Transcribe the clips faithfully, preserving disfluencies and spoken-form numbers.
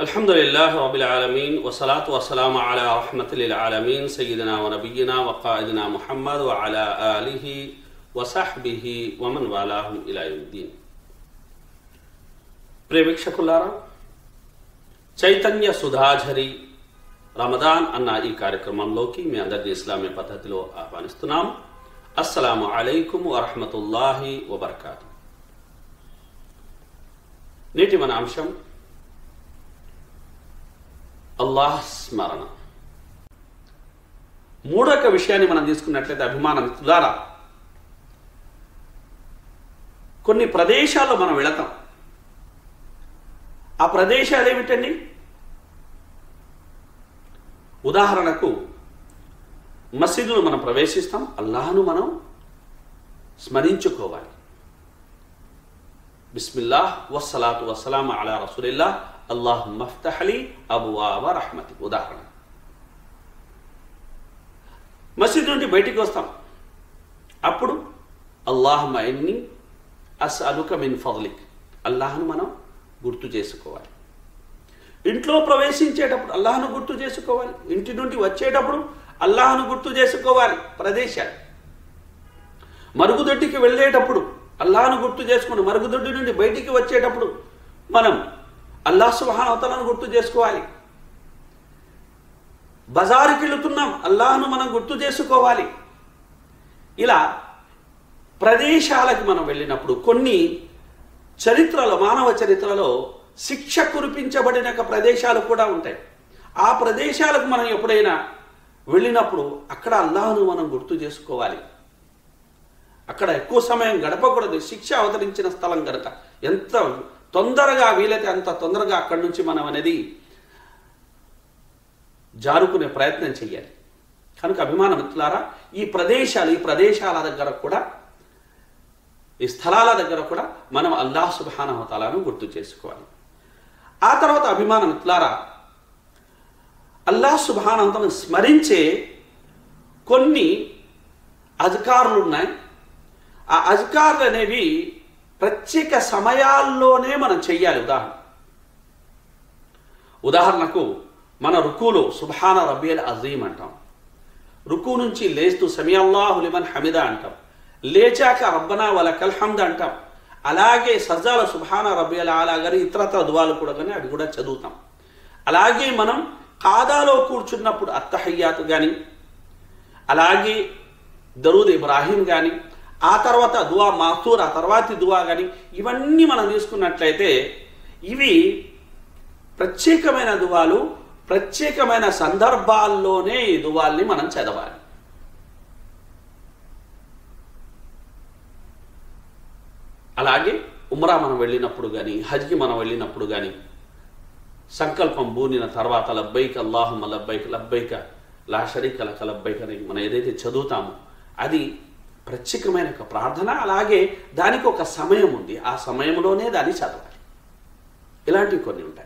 अल्हम्दुलिल्लाह रब्बिल आलमीन वस्सलातु वस्सलामु अला रहमतिल आलमीन सय्यिदिना व नबिय्यिना व क़ाइदिना मुहम्मद व अला आलिहि व सहबिहि व मन वालाहुम इला यौमिद्दीन। प्रिय వీక్షకులారా, చైతన్య సుధాఝరి రమదాన్ అన్న ఈ కార్యక్రమంలోకి మీ అందరినీ ఇస్లామీ పద్ధతిలో ఆహ్వానిస్తున్నాం. అస్సలాము అలైకుం వరహమతుల్లాహి వబర్కాతు. నేటి మన అంశం అల్లాహ్ స్మరణ. మూడొక విషయాన్ని మనం తీసుకున్నట్లయితే అభిమానం ద్వారా కొన్ని ప్రదేశాల్లో మనం వెళతాం. ఆ ప్రదేశాలు ఏమిటండి? ఉదాహరణకు మసీదును మనం ప్రవేశిస్తాం, అల్లాహ్ను మనం స్మరించుకోవాలి. బిస్మిల్లాహ్ వస్సలాతు వస్సలాము అలా రసూలిల్లాహ్ అల్లాహుమ్మ ఫ్తహ్ లీ అబ్వాబ రహ్మతిక్. ఉదాహరణ, మసీదు నుండి బయటికి వస్తాం, అప్పుడు అల్లాహుమ్మ ఇన్నీ అస్అలుక మిన్ ఫద్లిక్, అల్లాహ్ను మనం గుర్తు చేసుకోవాలి. ఇంట్లో ప్రవేశించేటప్పుడు అల్లాహ్ను గుర్తు చేసుకోవాలి. ఇంటి నుండి వచ్చేటప్పుడు అల్లాహ్ను గుర్తు చేసుకోవాలి. ప్రదేశాలు మరుగుదొడ్డికి వెళ్ళేటప్పుడు అల్లాహ్ను గుర్తు చేసుకుని మరుగుదొడ్డి నుండి బయటికి వచ్చేటప్పుడు మనం అల్లాహ్ సుబ్హానహు వ తఆలాను గుర్తు చేసుకోవాలి. బజారుకి వెళుతున్నాం, అల్లాహ్ను మనం గుర్తు చేసుకోవాలి. ఇలా ప్రదేశాలకు మనం వెళ్ళినప్పుడు కొన్ని చరిత్రలో, మానవ చరిత్రలో శిక్ష కురిపించబడిన ప్రదేశాలు కూడా ఉంటాయి. ఆ ప్రదేశాలకు మనం ఎప్పుడైనా వెళ్ళినప్పుడు అక్కడ అల్లాహ్ను మనం గుర్తు చేసుకోవాలి. అక్కడ ఎక్కువ సమయం గడపకూడదు. శిక్ష అవతరించిన స్థలం కనుక ఎంత తొందరగా వీలైతే అంత తొందరగా అక్కడి నుంచి మనం అనేది జారుకునే ప్రయత్నం చేయాలి. కనుక అభిమాన మిత్రులారా, ఈ ప్రదేశాలు ఈ ప్రదేశాల దగ్గర కూడా, ఈ స్థలాల దగ్గర కూడా మనం అల్లాహ్ సుబ్హానహు వ తఆలాను గుర్తు చేసుకోవాలి. ఆ తర్వాత అభిమాన మిత్రులారా, అల్లాహ్ సుబ్హానహు వ తఆలాను స్మరించే కొన్ని అజ్కార్లు ఉన్నాయి. ఆ అజ్కార్లు అనేవి ప్రత్యేక సమయాల్లోనే మనం చెయ్యాలి. ఉదాహరణ ఉదాహరణకు మన రుకులో సుబ్హాన రబ్బియల్ అజీమ్ అంటాం, రుకు నుంచి లేస్తూ సమీ అల్లాహు లిమన్ హమిదా అంటాం, లేచాక రబ్బనా వలకల్ హమ్ద్ అంటాం. అలాగే సజ్జాలో సుబ్హాన రబ్బియల్ ఆలా గారి ఇతరత్ర దువాలు కూడా కానీ అవి కూడా చదువుతాం. అలాగే మనం ఖాదాలో కూర్చున్నప్పుడు అత్తహయ్యాత్ కానీ, అలాగే దరూద్ ఇబ్రాహీం కానీ, ఆ తర్వాత దువా మాతూర్, ఆ తర్వాతి దువా కానీ, ఇవన్నీ మనం తీసుకున్నట్లయితే ఇవి ప్రత్యేకమైన దువాలు. ప్రత్యేకమైన సందర్భాల్లోనే ఈ దువాల్ని మనం చదవాలి. అలాగే ఉమ్రా మనం వెళ్ళినప్పుడు కానీ, హజ్కి మనం వెళ్ళినప్పుడు కానీ, సంకల్పం బూనిన తర్వాత లబ్బైక్ అల్లాహుమ్మ లబ్బైక్ లబ్బైక లా షరీక లక లబ్బైక్ అని మనం ఏదైతే చదువుతామో అది ప్రత్యేకమైన ఒక ప్రార్థన. అలాగే దానికి ఒక సమయం ఉంది, ఆ సమయంలోనే దాన్ని చదవాలి. ఇలాంటివి కొన్ని ఉంటాయి.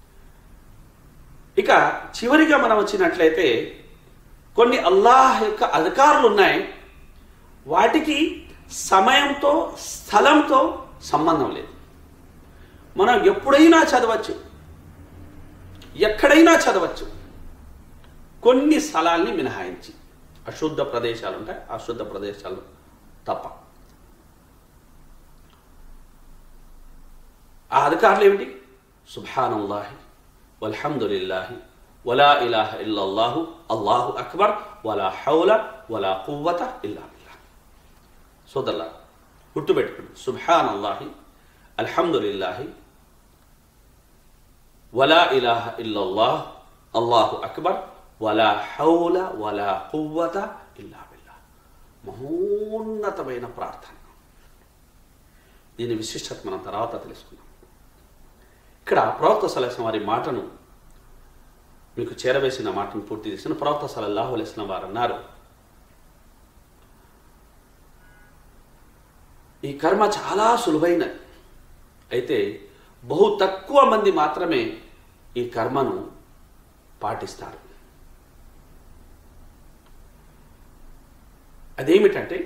ఇక చివరిగా మనం వచ్చినట్లయితే కొన్ని అల్లాహ్ యొక్క అధికారులు ఉన్నాయి. వాటికి సమయంతో స్థలంతో సంబంధం లేదు. మనం ఎప్పుడైనా చదవచ్చు, ఎక్కడైనా చదవచ్చు, కొన్ని స్థలాల్ని మినహాయించి. అశుద్ధ ప్రదేశాలు ఉంటాయి, అశుద్ధ ప్రదేశాలు తప్ప. ఆ అధికారులు ఏమిటి? సుబ్హానల్లాహి వల్హమ్దులిల్లాహి వలా ఇలాహ ఇల్లల్లాహు అల్లాహు అక్బర్ వలా హౌల వలా కువ్వత ఇల్లా బిల్లాహ్. సోదల్లా గుర్తుపెట్టుకోండి, సుబ్హానల్లాహి అల్హమ్దులిల్లాహి వలా ఇలాహ ఇల్లల్లాహ్ అల్లాహు అక్బర్ వలా హౌల వలా కువ్వత ఇల్లా బిల్లాహ్. మహోన్నతమైన ప్రార్థన. దీని విశిష్టత మనం తర్వాత తెలుసుకున్నాం. ఇక్కడ ప్రవక్త సల్లల్లాహు అలైహి వసల్లం వారి మాటను మీకు చేరవేసిన మాటను పూర్తి చేసిన ప్రవక్త సల్లల్లాహు అలైహి వసల్లం వారు అన్నారు, ఈ కర్మ చాలా సులువైనది, అయితే బహు తక్కువ మంది మాత్రమే ఈ కర్మను పాటిస్తారు. అదేమిటంటే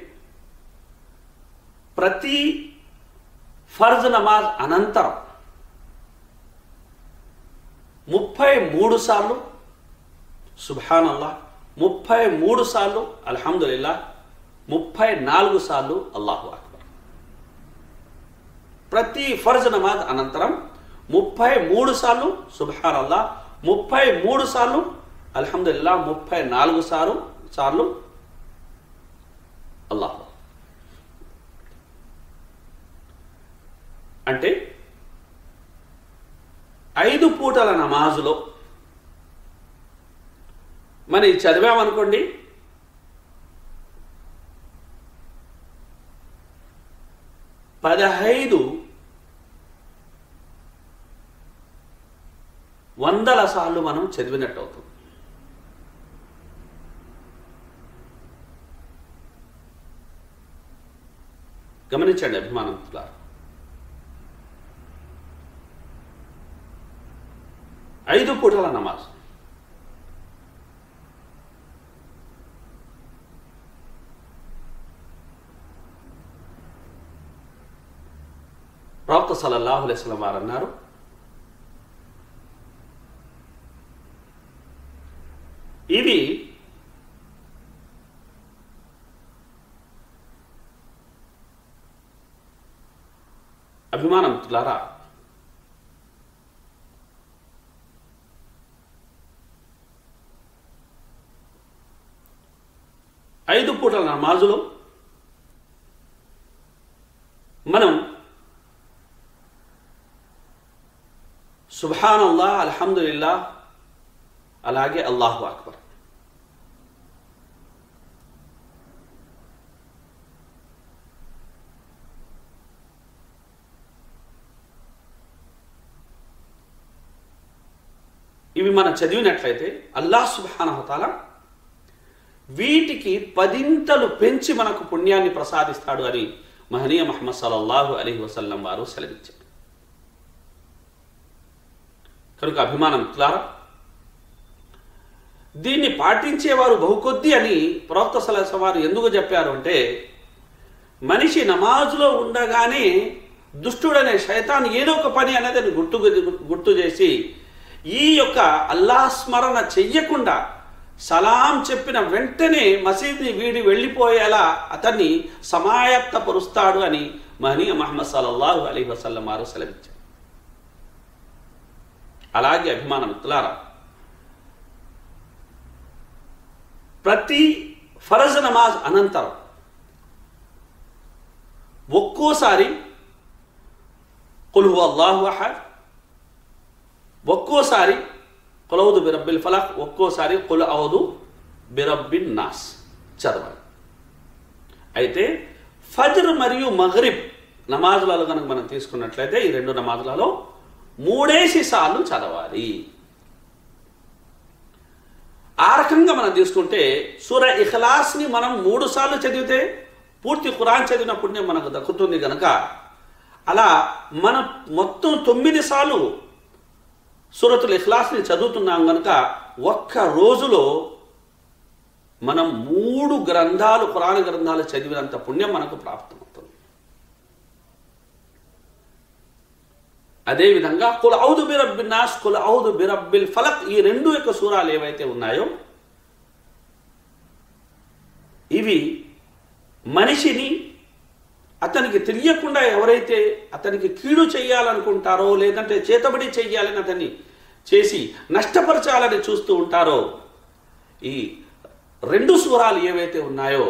ప్రతి ఫర్జ్ నమాజ్ అనంతరం ముప్పై మూడు సార్లు సుబ్హానల్లాహ్, ముప్పై మూడు సార్లు అల్హమ్దులిల్లాహ్, ముప్పై నాలుగు సార్లు అల్లాహు అక్బర్. ప్రతి ఫర్జ్ నమాజ్ అనంతరం ముప్పై మూడు సార్లు సుబ్హానల్లాహ్, ముప్పై మూడు సార్లు అల్హమ్దులిల్లాహ్, ముప్పై నాలుగు సార్లు సార్లు అల్లాహు. అంటే ఐదు పూటల నమాజులో మనం చదివామనుకోండి, పదహైదు వందల సార్లు మనం చదివినట్టు అవుతుంది. గమనించండి అభిమానంతులారా, ఐదు పూటల నమాజ్ ప్రవక్త సల్లల్లాహు అలైహి వసల్లం వారు అన్నారు, ఇవి అభిమానంతులారా ఐదు పూటల నమాజులో మనం సుబ్హానల్లాహ్, అల్హమ్దులిల్లాహ్, అలాగే అల్లాహు అక్బర్ ఇవి మనం చదివినట్లయితే అల్లాహ్ సుబ్హానహు తఆలా వీటికి పదింతలు పెంచి మనకు పుణ్యాన్ని ప్రసాదిస్తాడు అని మహనీయ ముహమ్మద్ సల్లల్లాహు అలైహి వసల్లం వారు సెలవిచ్చారు. కనుక అభిమానంతులారా, దీన్ని పాటించేవారు బహుకొద్ది అని ప్రవక్త సల్లల్లాహు అలైహి వసల్లం వారు ఎందుకు చెప్పారు అంటే, మనిషి నమాజులో ఉండగానే దుష్టుడనే శైతాన్ ఏదో ఒక పని అనేది గుర్తు గుర్తు చేసి ఈ యొక్క అల్లాహ్ స్మరణ చెయ్యకుండా సలాం చెప్పిన వెంటనే మసీద్ని వీడి వెళ్ళిపోయేలా అతన్ని సమాయత్తపరుస్తాడు అని మహనీయ ముహమ్మద్ సల్లల్లాహు అలైహి వసల్లం వారు సెలవిచ్చారు. అలాగే అభిమానమిత్రులారా, ప్రతి ఫరజ్ నమాజ్ అనంతరం ఒక్కోసారి ఖుల్ హువల్లాహు అహద్, ఒక్కోసారి ఖుల్ ఔదు బిరబ్బిల్ ఫలక్, ఒక్కోసారి ఖుల్ ఔదు బిరబ్బిన్ నాస్ చదవాలి. అయితే ఫజ్ర్ మరియు మగ్రిబ్ నమాజులలో కనుక మనం తీసుకున్నట్లయితే ఈ రెండు నమాజులలో మూడేసి సార్లు చదవాలి. ఆ రకంగా మనం తీసుకుంటే సూరా ఇఖ్లాస్ని మనం మూడు సార్లు చదివితే పూర్తి ఖురాన్ చదివిన పుణ్యం మనకు దక్కుతుంది కనుక, అలా మనం మొత్తం తొమ్మిది సార్లు సూరతుల్ ఇఖ్లాస్ని చదువుతున్నాం కనుక ఒక్క రోజులో మనం మూడు గ్రంథాలు ఖురాన్ గ్రంథాలు చదివినంత పుణ్యం మనకు ప్రాప్తమవుతుంది. అదేవిధంగా ఖుల్ ఔదు బిరబ్బిన్ నాస్, ఖుల్ ఔదు బిరబ్బిల్ ఫలక్, ఈ రెండు యొక్క సూరాలు ఏవైతే ఉన్నాయో ఇవి మనిషిని అతనికి తెలియకుండా ఎవరైతే అతనికి కీడు చేయాలనుకుంటారో లేదంటే చేతబడి చెయ్యాలని అతన్ని చేసి నష్టపరచాలని చూస్తూ ఉంటారో ఈ రెండు సూరాలు ఏవైతే ఉన్నాయో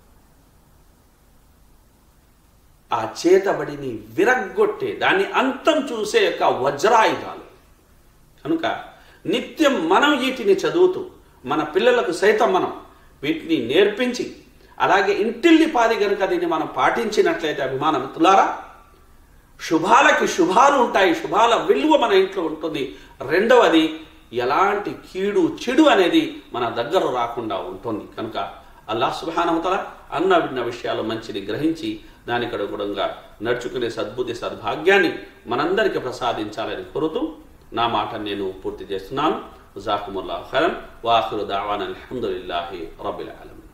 ఆ చేతబడిని విరగ్గొట్టే, దాన్ని అంతం చూసే యొక్క వజ్రాయుధాలు. కనుక నిత్యం మనం వీటిని చదువుతూ మన పిల్లలకు సైతం మనం వీటిని నేర్పించి అలాగే ఇంటిల్లిపాది కనుక దీన్ని మనం పాటించినట్లయితే అభిమానమిత్రులారా శుభాలకి శుభాలు ఉంటాయి, శుభాల విలువ మన ఇంట్లో ఉంటుంది. రెండవది ఎలాంటి కీడు చెడు అనేది మన దగ్గర రాకుండా ఉంటుంది. కనుక అల్లాహ్ సుబ్హానహు వ తఆలా అన్న విన్న విషయాలు మంచిని గ్రహించి దానికి అనుగుణంగా నడుచుకునే సద్బుద్ధి సద్భాగ్యాన్ని మనందరికీ ప్రసాదించాలని కోరుతూ నా మాట నేను పూర్తి చేస్తున్నాను. జజాకుముల్లాహు ఖైరన్. వా ఆఖిరు దఅవానా అల్హమ్దులిల్లాహి రబ్బిల్ ఆలమీన్.